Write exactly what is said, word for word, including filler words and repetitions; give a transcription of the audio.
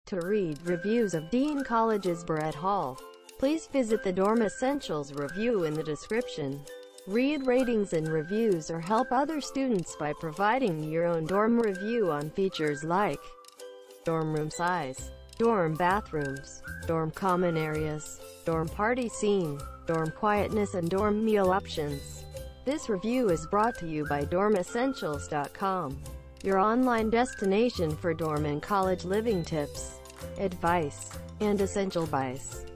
To read reviews of Dean College's Bourret Hall, please visit the Dorm Essentials review in the description. Read ratings and reviews or help other students by providing your own dorm review on features like dorm room size, dorm bathrooms, dorm common areas, dorm party scene, dorm quietness and dorm meal options. This review is brought to you by dorm essentials dot com, your online destination for dorm and college living tips, advice, and essential buys.